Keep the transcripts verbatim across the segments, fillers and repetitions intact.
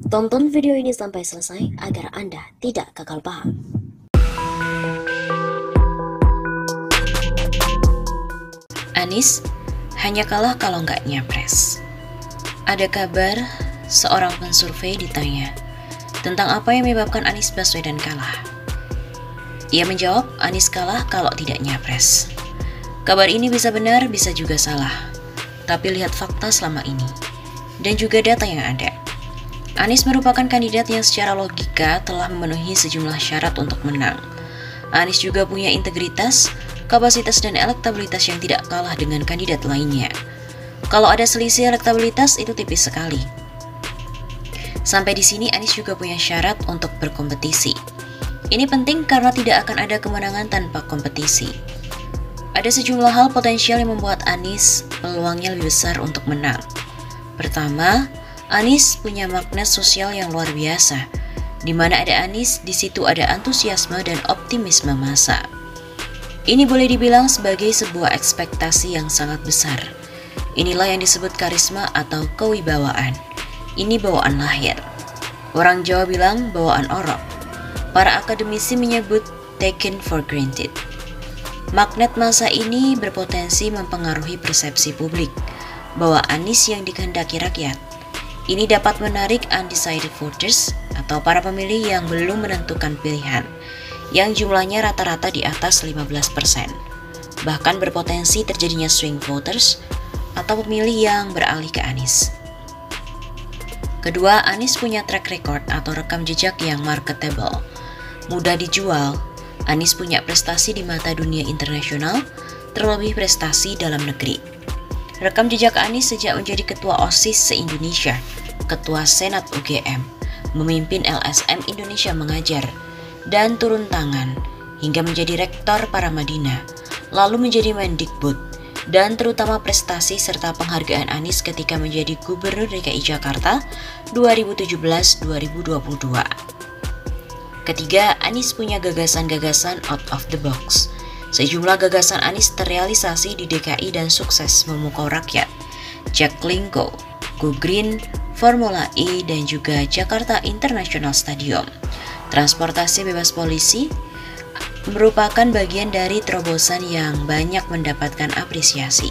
Tonton video ini sampai selesai agar Anda tidak gagal paham. Anies hanya kalah kalau nggak nyapres. Ada kabar seorang pensurvei ditanya tentang apa yang menyebabkan Anies Baswedan kalah. Ia menjawab, Anies kalah kalau tidak nyapres. Kabar ini bisa benar, bisa juga salah. Tapi lihat fakta selama ini dan juga data yang ada. Anies merupakan kandidat yang secara logika telah memenuhi sejumlah syarat untuk menang. Anies juga punya integritas, kapasitas dan elektabilitas yang tidak kalah dengan kandidat lainnya. Kalau ada selisih elektabilitas itu tipis sekali. Sampai di sini Anies juga punya syarat untuk berkompetisi. Ini penting karena tidak akan ada kemenangan tanpa kompetisi. Ada sejumlah hal potensial yang membuat Anies peluangnya lebih besar untuk menang. Pertama, Anies punya magnet sosial yang luar biasa. Di mana ada Anies, di situ ada antusiasme dan optimisme massa. Ini boleh dibilang sebagai sebuah ekspektasi yang sangat besar. Inilah yang disebut karisma atau kewibawaan. Ini bawaan lahir. Orang Jawa bilang bawaan orok. Para akademisi menyebut taken for granted. Magnet massa ini berpotensi mempengaruhi persepsi publik bahwa Anies yang dikehendaki rakyat. Ini dapat menarik undecided voters atau para pemilih yang belum menentukan pilihan, yang jumlahnya rata-rata di atas lima belas persen. Bahkan berpotensi terjadinya swing voters atau pemilih yang beralih ke Anies. Kedua, Anies punya track record atau rekam jejak yang marketable. Mudah dijual, Anies punya prestasi di mata dunia internasional, terlebih prestasi dalam negeri. Rekam jejak Anies sejak menjadi Ketua OSIS se-Indonesia, Ketua Senat U G M, memimpin L S M Indonesia Mengajar, dan turun tangan hingga menjadi Rektor Paramadina, lalu menjadi Mendikbud, dan terutama prestasi serta penghargaan Anies ketika menjadi Gubernur D K I Jakarta dua ribu tujuh belas sampai dua ribu dua puluh dua. Ketiga, Anies punya gagasan-gagasan out of the box. Sejumlah gagasan Anies terrealisasi di D K I dan sukses memukau rakyat. Jaklingko, Go Green, Formula E, dan juga Jakarta International Stadium. Transportasi bebas polisi merupakan bagian dari terobosan yang banyak mendapatkan apresiasi.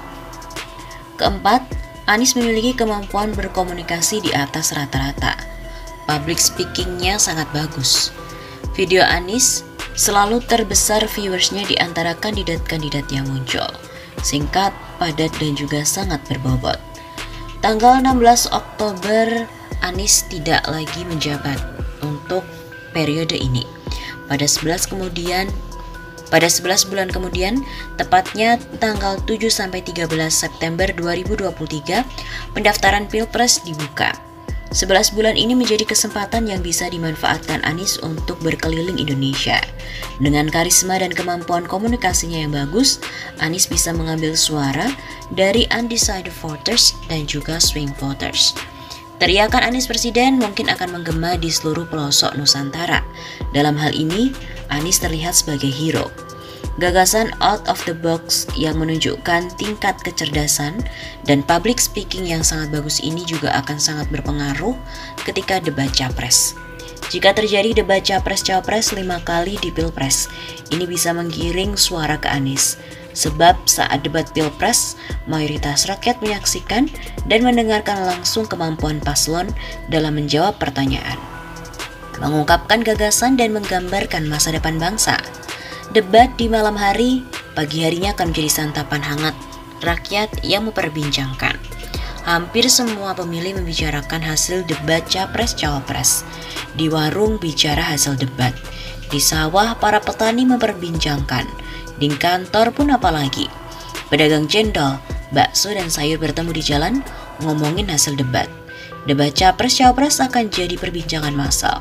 Keempat, Anies memiliki kemampuan berkomunikasi di atas rata-rata. Public speaking-nya sangat bagus. Video Anies selalu terbesar viewersnya di antara kandidat-kandidat yang muncul. Singkat, padat, dan juga sangat berbobot. Tanggal enam belas Oktober, Anies tidak lagi menjabat untuk periode ini. Pada sebelas kemudian, pada sebelas bulan kemudian, tepatnya tanggal tujuh sampai tiga belas September dua ribu dua puluh tiga, pendaftaran Pilpres dibuka. sebelas bulan ini menjadi kesempatan yang bisa dimanfaatkan Anies untuk berkeliling Indonesia. Dengan karisma dan kemampuan komunikasinya yang bagus, Anies bisa mengambil suara dari undecided voters dan juga swing voters. Teriakan Anies Presiden mungkin akan menggema di seluruh pelosok Nusantara. Dalam hal ini, Anies terlihat sebagai hero. Gagasan out of the box yang menunjukkan tingkat kecerdasan dan public speaking yang sangat bagus ini juga akan sangat berpengaruh ketika debat capres. Jika terjadi debat capres-capres lima kali di Pilpres, ini bisa menggiring suara ke Anies. Sebab saat debat Pilpres, mayoritas rakyat menyaksikan dan mendengarkan langsung kemampuan paslon dalam menjawab pertanyaan, mengungkapkan gagasan dan menggambarkan masa depan bangsa. Debat di malam hari, pagi harinya akan menjadi santapan hangat rakyat yang memperbincangkan. Hampir semua pemilih membicarakan hasil debat capres-cawapres. Di warung bicara hasil debat. Di sawah para petani memperbincangkan. Di kantor pun apalagi. Pedagang cendol, bakso dan sayur bertemu di jalan ngomongin hasil debat. Debat capres-cawapres akan jadi perbincangan massal.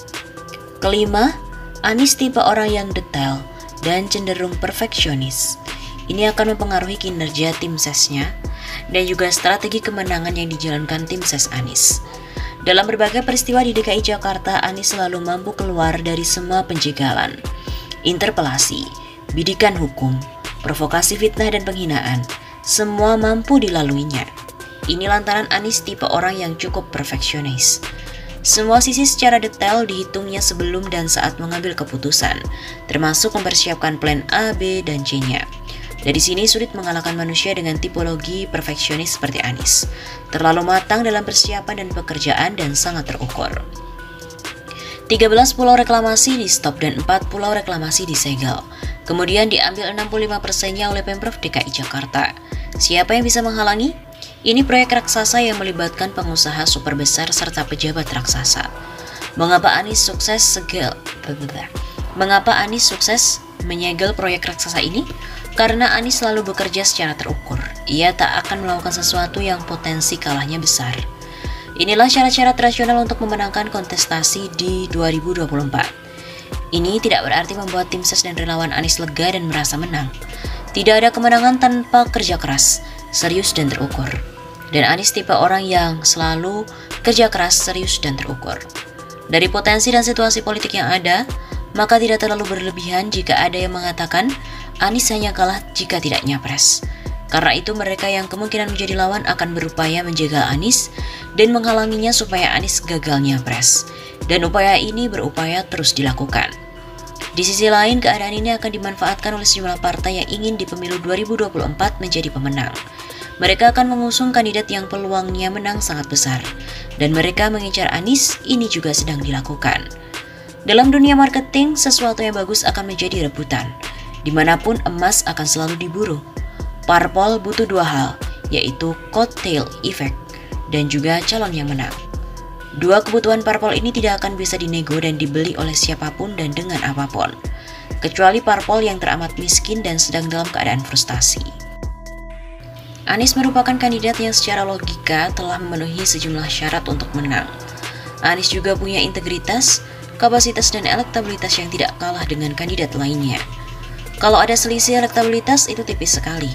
Kelima, Anies tipe orang yang detail dan cenderung perfeksionis. Ini akan mempengaruhi kinerja tim sesnya dan juga strategi kemenangan yang dijalankan tim ses Anies. Dalam berbagai peristiwa di D K I Jakarta, Anies selalu mampu keluar dari semua penjegalan, interpelasi, bidikan hukum, provokasi fitnah dan penghinaan. Semua mampu dilaluinya. Ini lantaran Anies tipe orang yang cukup perfeksionis. Semua sisi secara detail dihitungnya sebelum dan saat mengambil keputusan, termasuk mempersiapkan plan A, B, dan C-nya. Dari sini sulit mengalahkan manusia dengan tipologi perfeksionis seperti Anies. Terlalu matang dalam persiapan dan pekerjaan dan sangat terukur. tiga belas pulau reklamasi di stop dan empat pulau reklamasi disegel. Kemudian diambil enam puluh lima persennya oleh Pemprov D K I Jakarta. Siapa yang bisa menghalangi? Ini proyek raksasa yang melibatkan pengusaha super besar serta pejabat raksasa. Mengapa Anies sukses segel? Mengapa Anies sukses menyegel proyek raksasa ini? Karena Anies selalu bekerja secara terukur. Ia tak akan melakukan sesuatu yang potensi kalahnya besar. Inilah syarat-syarat rasional untuk memenangkan kontestasi di dua ribu dua puluh empat. Ini tidak berarti membuat tim ses dan relawan Anies lega dan merasa menang. Tidak ada kemenangan tanpa kerja keras, serius dan terukur. Dan Anies tipe orang yang selalu kerja keras, serius dan terukur. Dari potensi dan situasi politik yang ada, maka tidak terlalu berlebihan jika ada yang mengatakan Anies hanya kalah jika tidak nyapres. Karena itu mereka yang kemungkinan menjadi lawan akan berupaya menjegal Anies dan menghalanginya supaya Anies gagal nyapres. Dan upaya ini berupaya terus dilakukan. Di sisi lain, keadaan ini akan dimanfaatkan oleh sejumlah partai yang ingin di pemilu dua ribu dua puluh empat menjadi pemenang. Mereka akan mengusung kandidat yang peluangnya menang sangat besar. Dan mereka mengincar Anies, ini juga sedang dilakukan. Dalam dunia marketing, sesuatu yang bagus akan menjadi rebutan. Dimanapun emas akan selalu diburu. Parpol butuh dua hal, yaitu coattail effect dan juga calon yang menang. Dua kebutuhan parpol ini tidak akan bisa dinego dan dibeli oleh siapapun dan dengan apapun, kecuali parpol yang teramat miskin dan sedang dalam keadaan frustasi. Anies merupakan kandidat yang secara logika telah memenuhi sejumlah syarat untuk menang. Anies juga punya integritas, kapasitas dan elektabilitas yang tidak kalah dengan kandidat lainnya. Kalau ada selisih elektabilitas itu tipis sekali.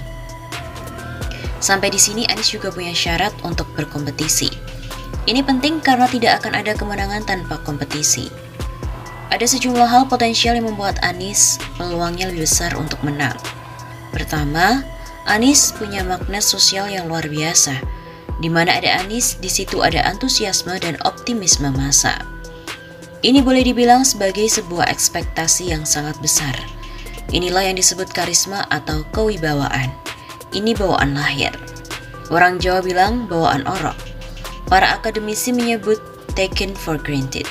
Sampai di sini Anies juga punya syarat untuk berkompetisi. Ini penting karena tidak akan ada kemenangan tanpa kompetisi. Ada sejumlah hal potensial yang membuat Anies peluangnya lebih besar untuk menang. Pertama, Anies punya magnet sosial yang luar biasa. Di mana ada Anies, di situ ada antusiasme dan optimisme massa. Ini boleh dibilang sebagai sebuah ekspektasi yang sangat besar. Inilah yang disebut karisma atau kewibawaan. Ini bawaan lahir. Orang Jawa bilang bawaan orok. Para akademisi menyebut taken for granted.